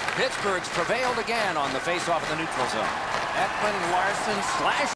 Pittsburgh's prevailed again on the faceoff in the neutral zone. Ekman Larson slash.